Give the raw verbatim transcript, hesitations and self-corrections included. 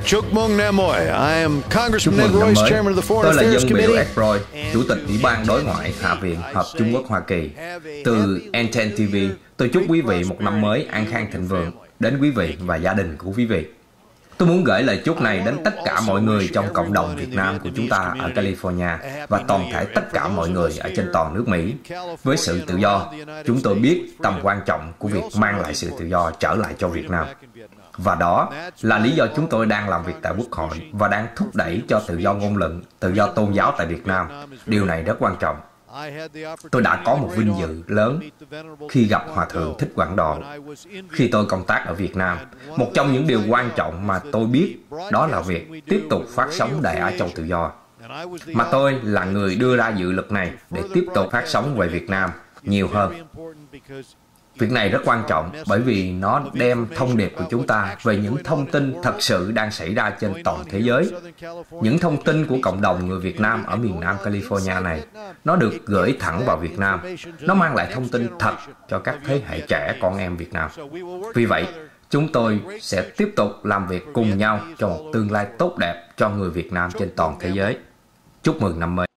Chúc mừng năm mới. I am Congressman Ed Chúc mừng năm Royce, mới. Chairman of the Foreign Tôi là Affairs dân biểu Committee. Ed Royce, Chủ tịch Ủy ban Đối ngoại Hạ viện Hợp Trung Quốc Hoa Kỳ. Từ N ten T V, tôi chúc quý vị một năm mới an khang thịnh vượng đến quý vị và gia đình của quý vị. Tôi muốn gửi lời chúc này đến tất cả mọi người trong cộng đồng Việt Nam của chúng ta ở California và toàn thể tất cả mọi người ở trên toàn nước Mỹ. Với sự tự do, chúng tôi biết tầm quan trọng của việc mang lại sự tự do trở lại cho Việt Nam. Và đó là lý do chúng tôi đang làm việc tại Quốc hội và đang thúc đẩy cho tự do ngôn luận, tự do tôn giáo tại Việt Nam. Điều này rất quan trọng. Tôi đã có một vinh dự lớn khi gặp Hòa Thượng Thích Quảng Độ. Khi tôi công tác ở Việt Nam, một trong những điều quan trọng mà tôi biết đó là việc tiếp tục phát sóng Đài Á Châu Tự Do. Mà tôi là người đưa ra dự luật này để tiếp tục phát sóng về Việt Nam nhiều hơn. Việc này rất quan trọng bởi vì nó đem thông điệp của chúng ta về những thông tin thật sự đang xảy ra trên toàn thế giới. Những thông tin của cộng đồng người Việt Nam ở miền Nam California này, nó được gửi thẳng vào Việt Nam. Nó mang lại thông tin thật cho các thế hệ trẻ con em Việt Nam. Vì vậy, chúng tôi sẽ tiếp tục làm việc cùng nhau cho một tương lai tốt đẹp cho người Việt Nam trên toàn thế giới. Chúc mừng năm mới!